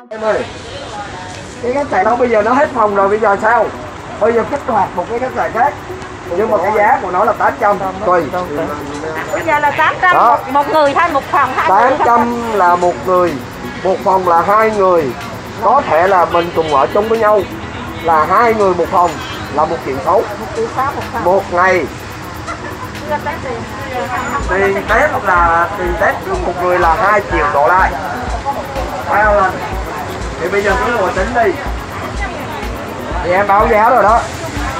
Em ơi, cái khách sạn đó bây giờ nó hết phòng rồi, bây giờ sao? Bây giờ kích hoạt một cái khách sạn khác, nhưng mà cái giá của nó là 800 tùy. Bây giờ là 800 một người thôi, một phòng 800 là một người, một phòng là 2 người. Có thể là mình cùng ở chung với nhau là 2 người một phòng là 1,6 triệu. 1,6 một phòng. Một ngày. Tiền Tết là tiền Tết một người là 2 triệu đổ lại. Bao lần. Thì bây giờ cứ ngồi tính đi. Thì em báo giá rồi đó.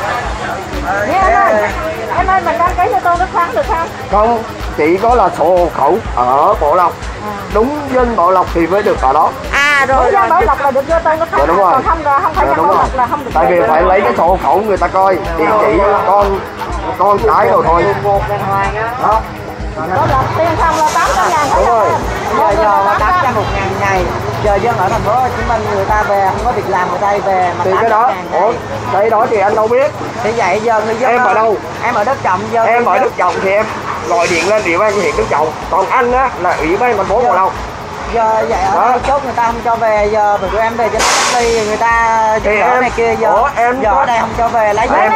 Em ơi, mình đăng ký cho tôi cái khoản được không? Không, chỉ có là sổ hộ khẩu ở Bộ Lộc. Đúng dân Bộ Lộc thì mới được ở đó. Rồi dân Bảo Lộc là được vô tên cái khoản, đúng rồi. còn không là không phải dân Bảo Lộc là không được. Tại vì phải lấy cái sổ hộ khẩu người ta coi, địa chỉ con cái rồi thôi. Đó. Bảo Lộc tiền phòng là 800.000. Đúng rồi. Giờ là 800 một ngày ngày. Giờ dân ở thành phố Hồ Chí Minh người ta về không có việc làm người ta về mà thì cái đó, cái đó thì anh đâu biết. Thì vậy giờ người dân em ở đâu? Em ở Đức Trọng. Giờ em ở Đức Trọng thì em gọi điện lên ủy ban huyện Đức Trọng, còn anh á là ủy ban thành phố Bồ Đào. Giờ vậy ở đây chốt người ta không cho về, giờ tụi em về cho nó cách ly người ta thì em này kia giờ giờ ở đây không cho về lấy em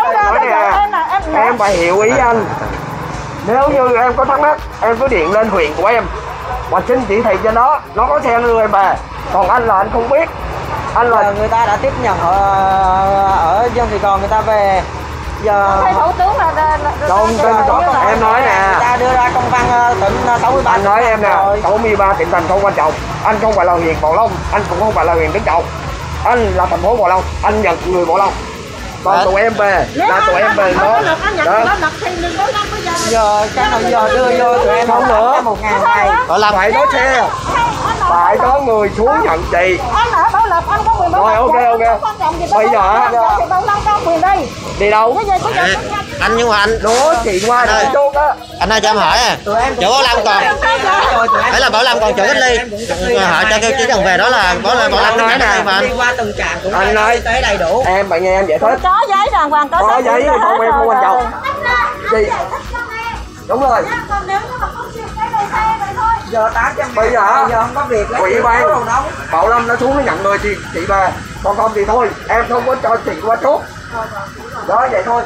phải hiểu ý anh. Nếu như em có thắc mắc em cứ điện lên huyện của em và xin chỉ thị trên đó, nó có xe đưa em về. Còn anh là anh không biết. Anh là người ta đã tiếp nhận ở dân Sài Gòn người ta về. Giờ thủ tướng là em nói nè, người ta đưa ra công văn tỉnh 63. Anh nói em nè, 63 tỉnh thành không quan trọng. Anh không phải là huyện Bồ Long, anh cũng không phải là huyện Đức Trọng. Anh là thành phố Bồ Long, anh nhận người Bồ Long. Còn tụi em về là tụi em về đó. Giờ cái nào giờ đưa vô tụi em không nữa. một ngày này phải có xe, phải có người xuống nhận chị. Anh ở Bảo Lộc anh có quyền rồi ok. Bây giờ thì Bảo Lộc có quyền đi đâu? Anh nhưng mà anh đó chị qua đây chốt á. Anh ơi cho em hỏi chỗ Bảo Lâm còn phải là Bảo Lâm còn chỗ cách ly họ cho kêu chỉ cần về đó là Bảo Lâm nói nè mà đi qua từng trạm cũng anh nói tới đầy đủ. em bạn nghe em giải thích. Có giấy đàng hoàng, có giấy thì không em không quan trọng. Chị đúng rồi. Giờ 800 bây giờ không có việc ủy ban Bảo Lâm nó xuống nó nhận người thì chị về, còn không thì thôi em không có cho chị qua chốt đó vậy thôi.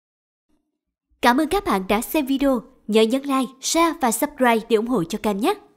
Cảm ơn các bạn đã xem video, nhớ nhấn like, share và subscribe để ủng hộ cho kênh nhé.